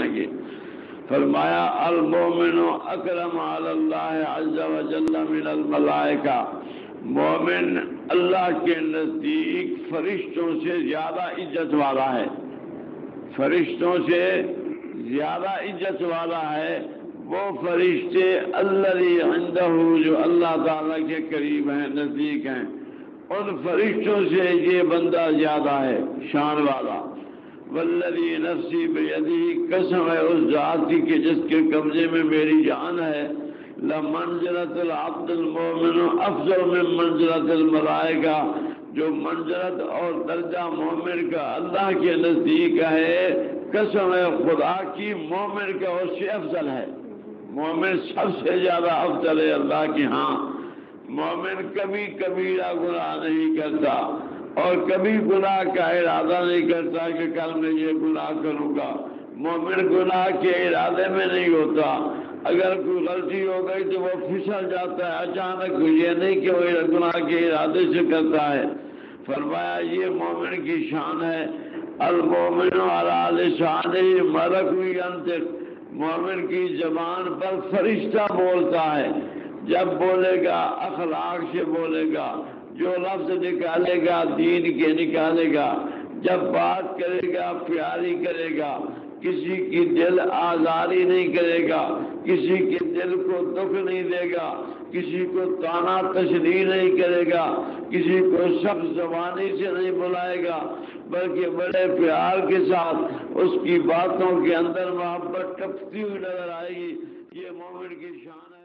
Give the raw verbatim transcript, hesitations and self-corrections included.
گے۔ فرمایا المومن اکرم علی اللہ عز وجل من الملائکہ، مومن اللہ کے نزدیک فرشتوں سے زیادہ عزت والا ہے، فرشتوں سے زیادہ عزت والا ہے وہ فرشتے الذی عنده جو اللہ تعالیٰ کے قریب ہیں، نزدیک ہیں، ان فرشتوں سے یہ بندہ زیادہ ہے شان والا۔ والذی نفسی بیدہ، قسم ہے اس ذات کی کہ جس کے قبضے میں میری جان ہے، لمنزلۃ العبد المؤمن افضل من منزلۃ الملائکہ، جو منزلت اور درجہ مومن کا اللہ کے نزدیک ہے، قسم ہے خدا کی مومن کا اس سے افضل ہے۔ مومن سب سے زیادہ افضل ہے اللہ کے ہاں۔ مومن کبھی کبیرہ گناہ نہیں کرتا اور کبھی گناہ کا ارادہ نہیں کرتا کہ کل میں یہ گناہ کروں گا۔ مومن گناہ کے ارادے میں نہیں ہوتا، اگر کوئی غلطی ہو گئی تو وہ پھسل جاتا ہے اچانک، یہ نہیں کہ وہ گناہ کے ارادے سے کرتا ہے۔ فرمایا یہ مومن کی شان ہے۔ المومن علی لسانہ ملک ینطق، مومن کی زبان پر فرشتہ بولتا ہے، جب بولے گا اخلاق سے بولے گا، جو لفظ نکالے گا دین کے نکالے گا، جب بات کرے گا پیاری کرے گا، کسی کی دل آزاری نہیں کرے گا، کسی کے دل کو دکھ نہیں دے گا، کسی کو تانا تشنیع نہیں کرے گا، کسی کو سخت زبانی سے نہیں بلائے گا، بلکہ بڑے پیار کے ساتھ اس کی باتوں کے اندر محبت ٹپکتی ہوئی نظر آئے گی۔ یہ مومن کی شان ہے۔